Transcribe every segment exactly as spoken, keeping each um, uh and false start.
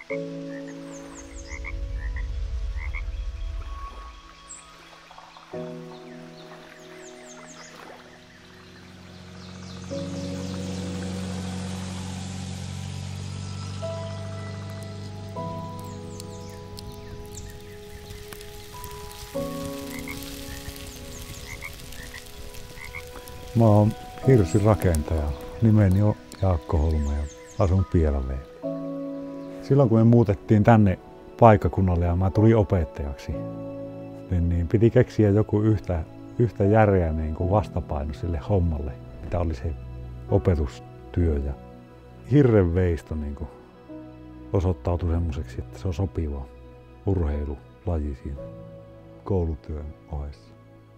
Mä oon hirsirakentaja. Nimeni on Jaakko Holma ja asun Pielavedellä. Silloin kun me muutettiin tänne paikkakunnalle ja mä tulin opettajaksi, niin, niin piti keksiä joku yhtä, yhtä järeä niin kuin vastapaino sille hommalle, mitä oli se opetustyö. Ja hirrenveisto niin kuin osoittautui semmoiseksi, että se on sopiva urheilulaji siinä koulutyön ohessa.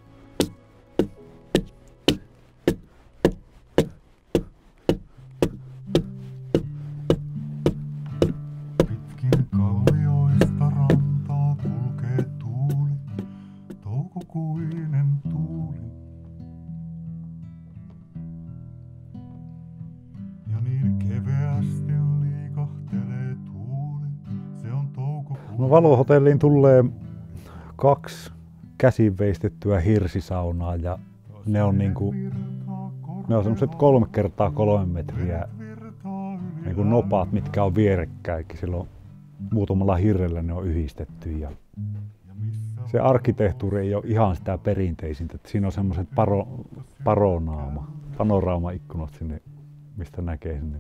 No Valo-hotelliin tulee kaksi käsin veistettyä hirsisaunaa ja ne on niinku, ne on semmoset kolme kertaa kolme metriä niinku nopat, mitkä on vierekkäinkin. Silloin muutamalla hirrellä ne on yhdistetty ja se arkkitehtuuri ei ole ihan sitä perinteisintä, että siinä on semmoiset paro, paronaama, panoraamaikkunat sinne, mistä näkee sinne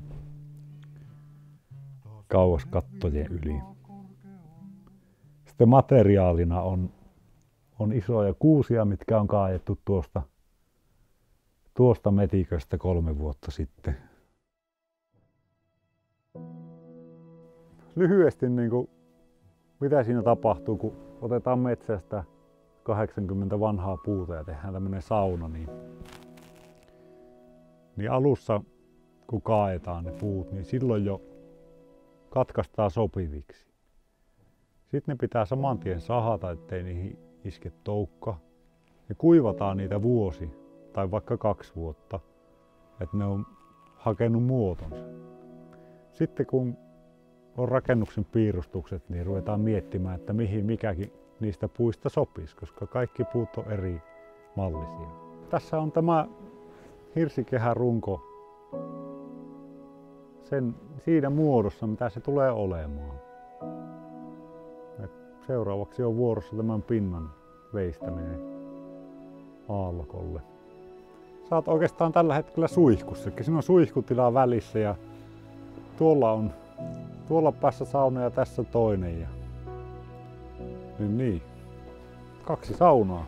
kauas kattojen yli. Sitten materiaalina on, on isoja kuusia, mitkä on kaajettu tuosta, tuosta metiköstä kolme vuotta sitten. Lyhyesti, niin kuin, mitä siinä tapahtuu, kun otetaan metsästä kahdeksankymmentä vanhaa puuta ja tehdään tämmöinen sauna, niin, niin alussa kun kaaetaan ne puut, niin silloin jo katkaistaan sopiviksi. Sitten ne pitää saman tien sahata, ettei niihin iske toukka. Ja kuivataan niitä vuosi tai vaikka kaksi vuotta, että ne on hakenut muotonsa. Sitten kun on rakennuksen piirustukset, niin ruvetaan miettimään, että mihin mikäkin niistä puista sopisi, koska kaikki puut on eri mallisia. Tässä on tämä hirsikehärunko sen, siinä muodossa, mitä se tulee olemaan. Seuraavaksi on vuorossa tämän pinnan veistäminen aallokolle. Sä oot oikeastaan tällä hetkellä suihkussa. Siinä on suihkutila välissä ja tuolla on tuolla päässä sauna ja tässä toinen. Ja niin, niin. Kaksi saunaa.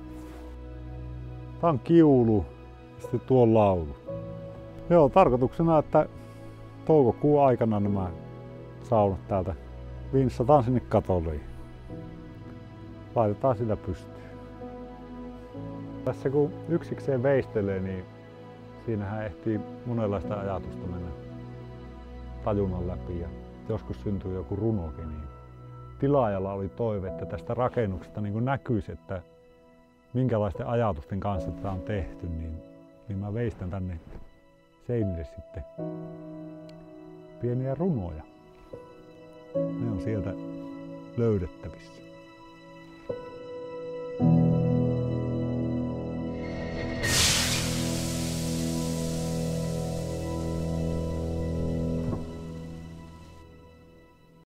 Tää on kiulu ja sitten tuo on laulu. Joo, tarkoituksena, että toukokuun aikana nämä saunat täältä vinssataan sinne katolle. Laitetaan sitä pystyyn. Tässä kun yksikseen veistelee, niin siinähän ehtii monenlaista ajatusta mennä tajunnan läpi ja joskus syntyy joku runokin. Niin tilaajalla oli toive, että tästä rakennuksesta niin näkyisi, että minkälaisten ajatusten kanssa tätä on tehty, niin, niin mä veistän tänne seinille sitten pieniä runoja. Ne on sieltä löydettävissä.